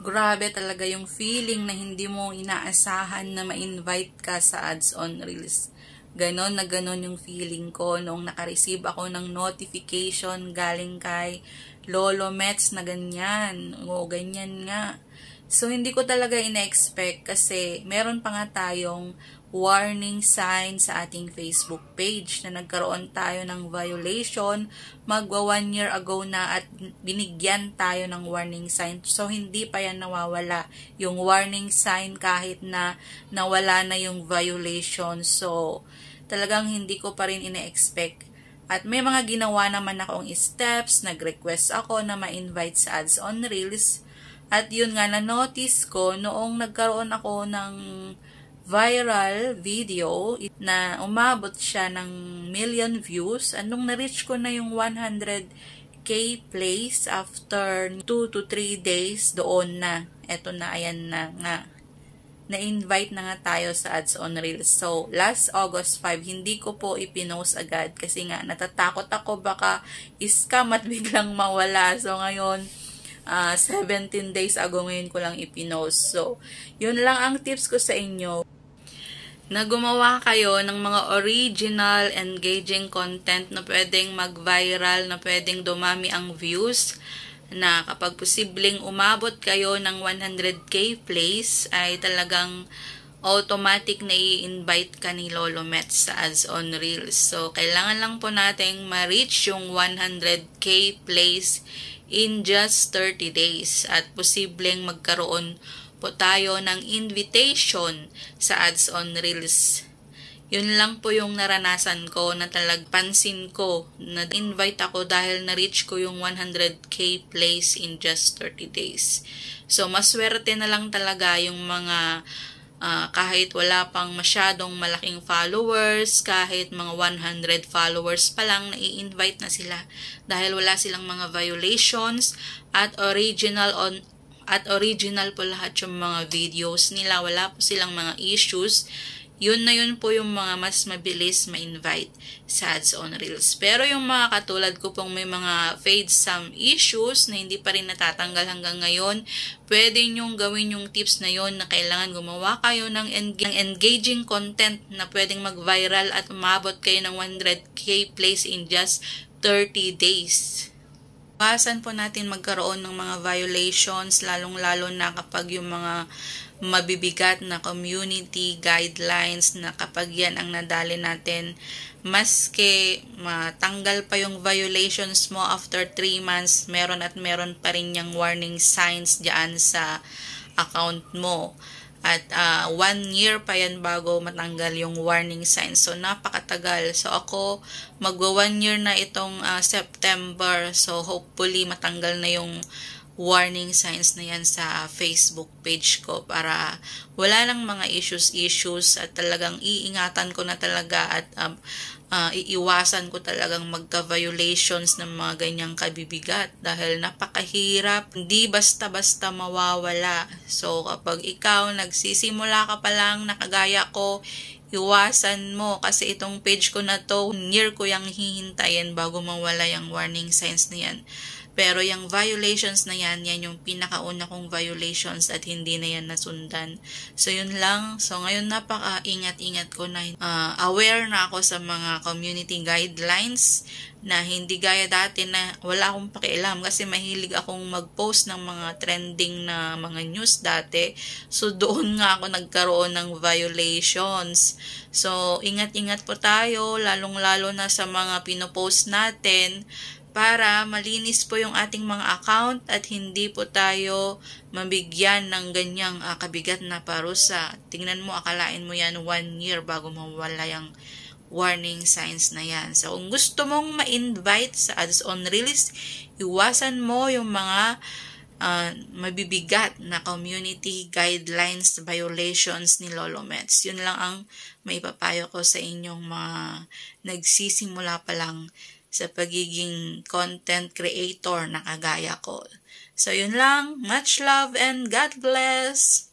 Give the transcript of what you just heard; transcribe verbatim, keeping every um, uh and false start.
Grabe talaga yung feeling na hindi mo inaasahan na ma-invite ka sa ads on Reels. Ganon na ganon yung feeling ko noong nakareceive ako ng notification galing kay Lolo Mets na ganyan. O, ganyan nga. So, hindi ko talaga ina-expect kasi meron pa nga tayong warning sign sa ating Facebook page na nagkaroon tayo ng violation magwa one year ago na at binigyan tayo ng warning sign. So, hindi pa yan nawawala yung warning sign kahit na nawala na yung violation. So, talagang hindi ko pa rin ina-expect. At may mga ginawa naman akong steps, nag-request ako na ma-invite sa ads on Reels. At yun nga, na-notice ko noong nagkaroon ako ng viral video na umabot siya ng million views. Anong na-reach ko na yung one hundred K plays after two to three days doon na. Eto na, ayan na nga. Na-invite na nga tayo sa ads on Reels. So, last August five, hindi ko po ipinost agad kasi nga natatakot ako baka scam at biglang mawala. So, ngayon, uh, seventeen days ago ngayon ko lang ipinost. So, yun lang ang tips ko sa inyo. Na gumawa kayo ng mga original, engaging content na pwedeng mag-viral, na pwedeng dumami ang views, na kapag posibleng umabot kayo ng one hundred K plays, ay talagang automatic na i-invite ka ni Lolo Mets sa ads on Reels. So, kailangan lang po nating ma-reach yung one hundred K plays in just thirty days at posibleng magkaroon po tayo ng invitation sa ads on Reels. Yun lang po yung naranasan ko na talagpansin ko na invite ako dahil na-reach ko yung one hundred K plays in just thirty days. So, maswerte na lang talaga yung mga uh, kahit wala pang masyadong malaking followers, kahit mga one hundred followers pa lang, na-i-invite na sila dahil wala silang mga violations at original on at original po lahat yung mga videos nila. Wala po silang mga issues. Yun na yun po yung mga mas mabilis ma-invite sa ads on Reels. Pero yung mga katulad ko pong may mga fade some issues na hindi pa rin natatanggal hanggang ngayon, pwede nyong gawin yung tips na yun na kailangan gumawa kayo ng engaging content na pwedeng mag-viral at umabot kayo ng one hundred K plays in just thirty days. Iwasan po natin magkaroon ng mga violations, lalong-lalo na kapag yung mga mabibigat na community guidelines na kapag yan ang nadali natin, maski matanggal pa yung violations mo after three months, meron at meron pa rin yung warning signs dyan sa account mo. At uh, one year pa yan bago matanggal yung warning signs. So, napakatagal. So, ako, magwa one year na itong uh, September. So, hopefully, matanggal na yung warning signs na yan sa Facebook page ko para wala lang mga issues-issues at talagang iingatan ko na talaga at um, uh, iiwasan ko talagang magka-violations ng mga ganyang kabibigat dahil napakahirap, hindi basta-basta mawawala. So, kapag ikaw nagsisimula ka pa lang nakagaya ko, iwasan mo kasi itong page ko na to, year ko yung hihintayin bago mawala yung warning signs na yan. Pero yung violations na yan, yan yung pinakauna kong violations at hindi na yan nasundan. So, yun lang. So, ngayon napaka-ingat-ingat ko na uh, aware na ako sa mga community guidelines na hindi gaya dati na wala akong pakialam kasi mahilig akong mag-post ng mga trending na mga news dati. So, doon nga ako nagkaroon ng violations. So, ingat-ingat po tayo, lalong-lalo na sa mga pinopost natin para malinis po yung ating mga account at hindi po tayo mabigyan ng ganyang uh, kabigat na parusa. Tingnan mo, akalain mo yan one year bago mawala yung warning signs na yan. So, kung gusto mong ma-invite sa ads on Reels, iwasan mo yung mga uh, mabibigat na community guidelines violations ni Lolo Mets. Yun lang ang maipapayo ko sa inyong mga nagsisimula pa lang sa pagiging content creator na kagaya ko. So, yun lang. Much love and God bless!